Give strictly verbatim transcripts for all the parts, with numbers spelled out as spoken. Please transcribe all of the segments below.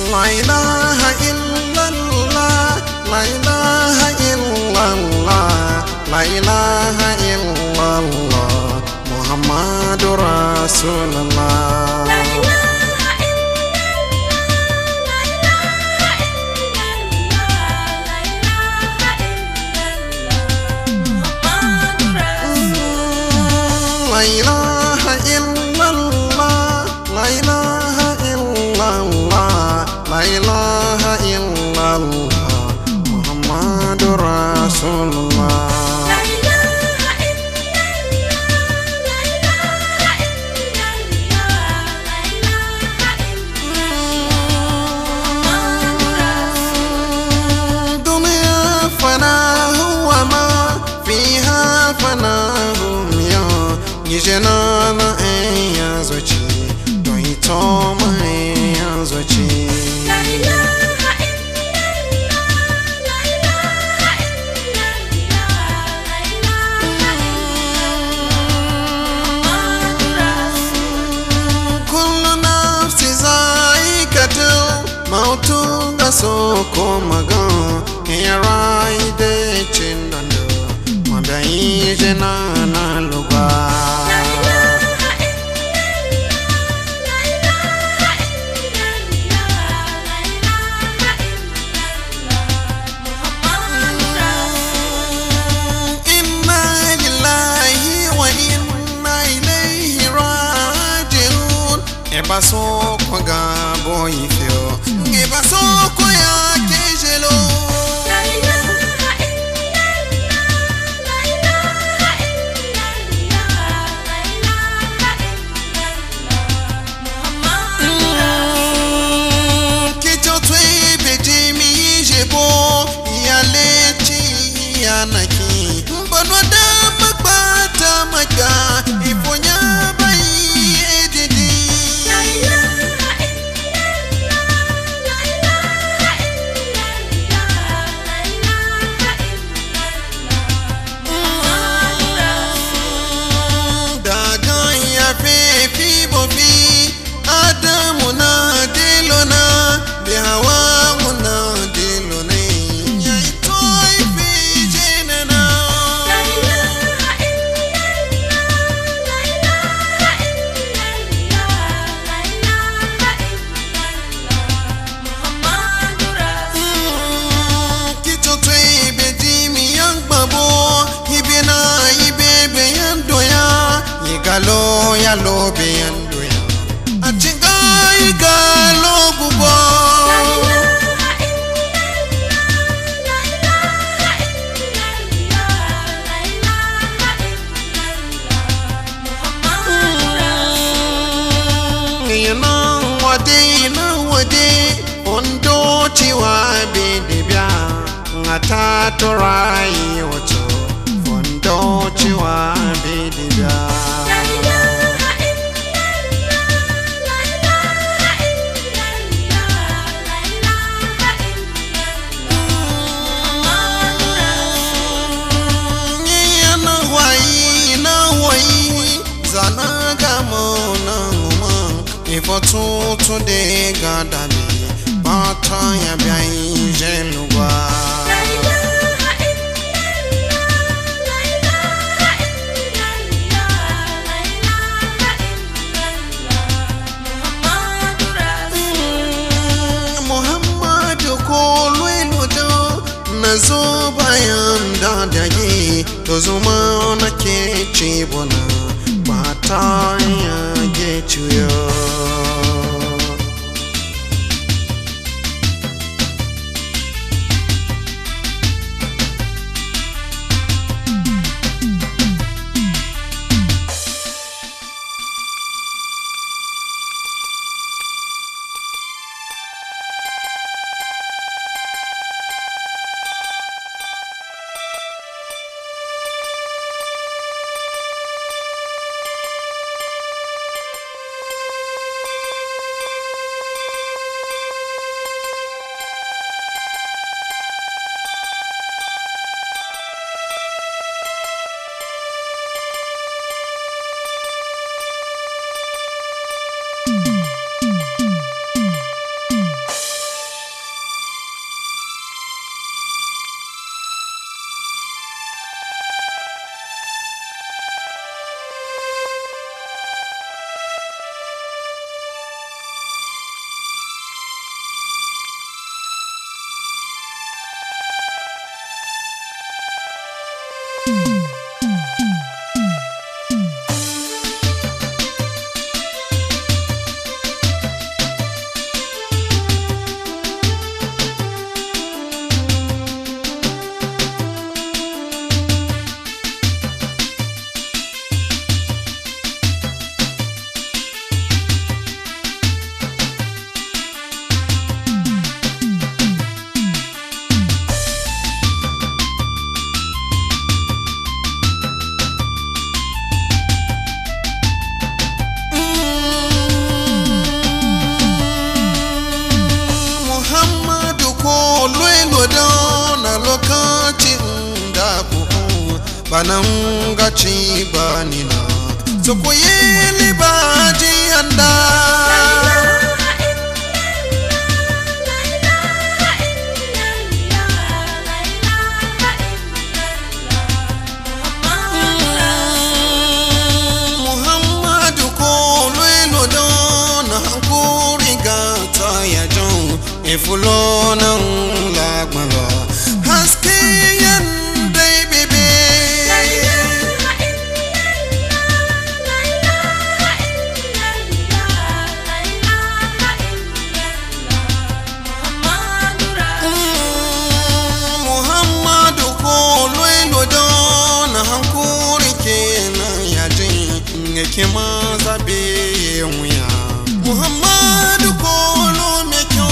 La ilaha illallah, la ilaha illallah, la ilaha illallah, Muhammadur Rasulullah. La ilaha illallah, la ilaha illallah, la ilaha illallah, Muhammadur Rasulullah. La ilaha illallah, la ilaha illallah, la ilaha illallah, Muhammadur Rasulullah. La ilaha illallah, la ilaha illallah, la ilaha illallah, Muhammadur Rasulullah. Dunya fanahu wa ma fiha fanahu ya yijana na yazochi to itoma yazochi. La ilaha illallah, la ilaha illallah, la ilaha illallah, Muhammadur Rasulullah. Kullu nafsin za'iqatul maut gasoko magan ya raide chinando mabai jena na lugwa. La ilaha illallah, la ilaha illallah, la ilaha illallah, Muhammadur Rasulullah. Inna lillahi wa inna ilayhi raji'un. Eba so kwa gabo ifyo, eba so kwa ya kejelo. La ilaha illallah, la ilaha illallah, la ilaha illallah, Muhammadur Rasulullah. Kicho twe bejimi jebo yalechi yanaki bonwa da makbata maka ifonya bai edidi. La ilaha illallah, la ilaha illallah, la ilaha illallah, Muhammadur Rasulullah. Dagan ya fefi bofi Adamu na dilona bi hawa muna dilona ya ito ife jenena. La ilaha illallah, la ilaha illallah, la ilaha illallah, Muhammadur Rasulullah. Kicho twe bedimi yang babo ibena ibebe yandoya igalo ya lobe yandoya achinga igalo gubo. La ilaha illallah, la ilaha illallah, la ilaha illallah, Muhammadur Rasulullah. Yana wade na wade ondo chiwa bedibya ngata torai ocho ondo chiwa bedibya. La ilaha illallah, la ilaha illallah, la ilaha illallah, Muhammadur Rasulullah. Yana wai na wai zana gamo na nguma ifo tutu de gadami bata ya biai jelugwa. La ilaha illallah, la ilaha illallah, la ilaha illallah, Muhammadur Rasulullah. Muhammadu kolwelo do nazo bayan dadagi to zuma na ke chibona bata ya gechuyo. bananga chibanina sokoyeli baji anda Muhammadu ko lelo don hankuri gata ya jon ifulona lagmala haske yan dai bebe Muhammadu ko lelo don hankuri kenan ya jin yake ma zabe wuya Muhammadu ko lo me kyo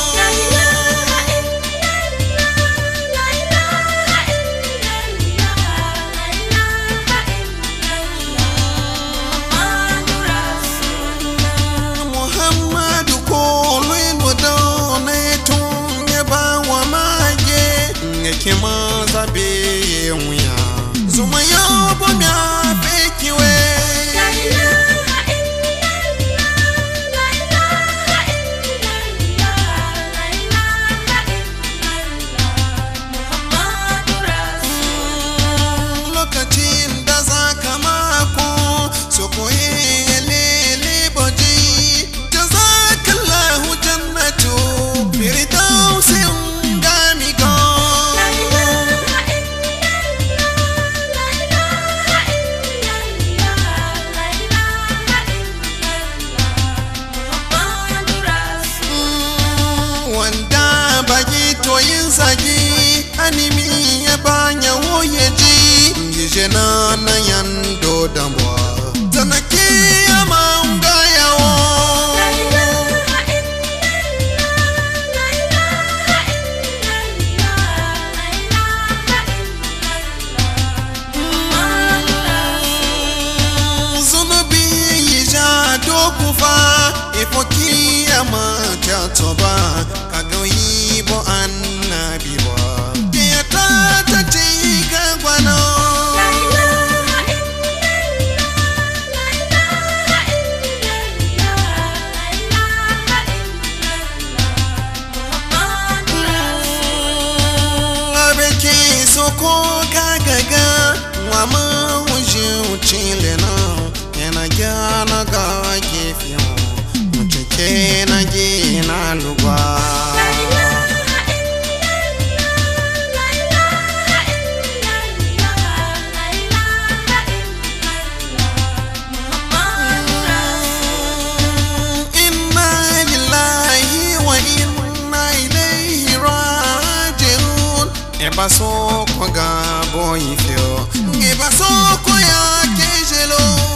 Muhammadu ko lo do ne tun ya ba wa maje yake ma zabe wuya zuma yo bo mi afekiwe Sagi animi ya banya woyeji ngijena na yando dambwa tanaki ya maunga yawo zunubi yija dokufa ifoki ya matatoba kagoyi bo an biwa dia tata tiga guano abeki soko kagaga mama wuju chilena ena jana ga kefio mcheke na jina lugwa Ebaso kwa gabo ifyo Ebaso kwa ya kejelo